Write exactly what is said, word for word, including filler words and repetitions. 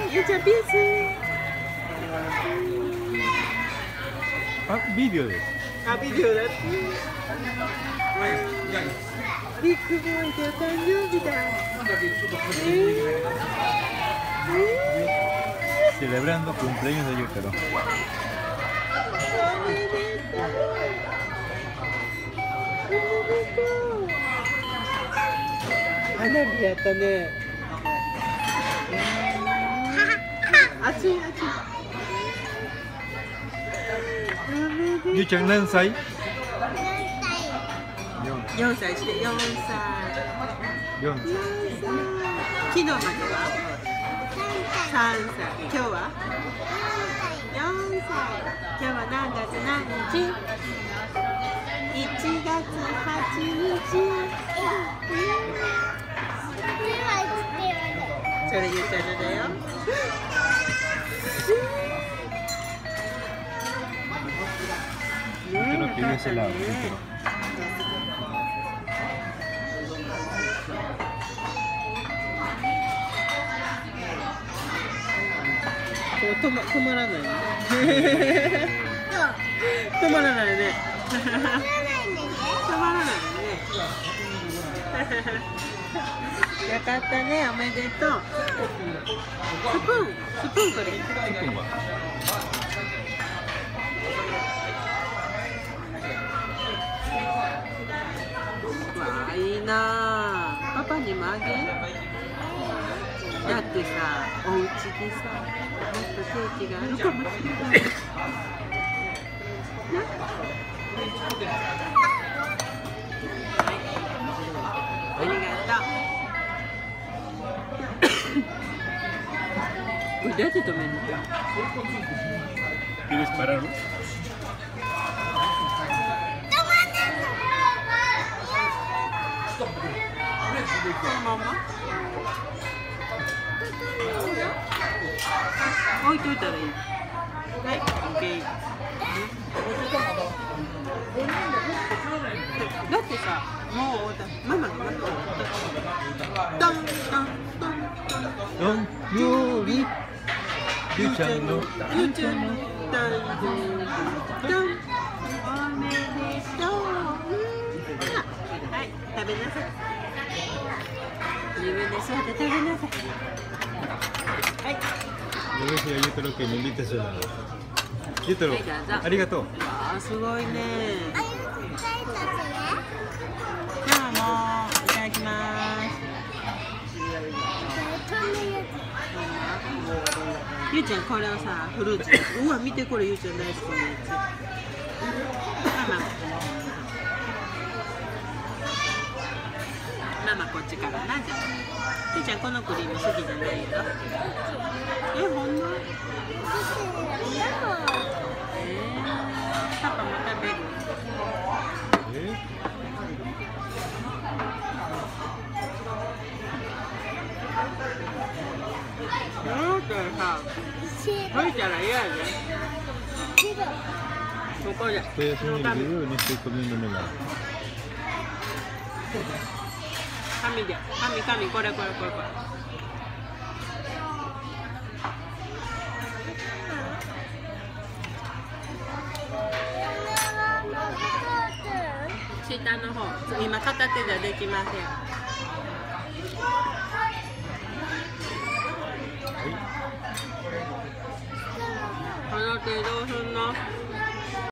ゆうちゃんピース。 あ、ビデオです。 あ、ビデオだって。ビッグボーイでお誕生日だ。 Celebrando cumpleaños de Yutaro. 花火やったね。熱い熱い。 ゆうちゃん何歳？ 四歳して四歳。 四歳。 昨日までは三歳。今日は四歳。今日は何月何日？一月八日。それ言っちゃうだよ。 Creo que de ese lado. 止ま、止まらないね。止まらないね。止まらないね。よかったね、おめでとう。スプーン、スプーンこれ。わあ、いいなあ。パパにもあげ。だってさ、お家でさ、もっとケーキがあるかもしれない。ありがとう。これどうやって止めるの ？¿Quieres pararlo? このまま置いといたらいい。はい、オッケー。だってさ、もうママが待ってる。ドンドンドンドンよりゆうちゃんのゆうちゃんの誕生日ドンおめでとう。はい、食べなさい。自分で座って食べなさい。はい。 Le dije a Yutaro que me invites a... Yutaro, arigato. あー、すごいね。じゃあもういただきます。ゆうちゃんこれをさ、フルーツ。うわ、見てこれゆうちゃん大好きなやつ。ママ。ママこっちからな、じゃあ。ゆうちゃんこのクリーム好きじゃないよ。え、ほんま？えー、パパも食べる。 え？ だってさ、吹いたら嫌やで。ここで。 Estoy haciendo el video y no estoy comiéndome nada. 紙で、紙、紙、これこれこれこれ。下の方、今片手じゃできません。この手どうすんの？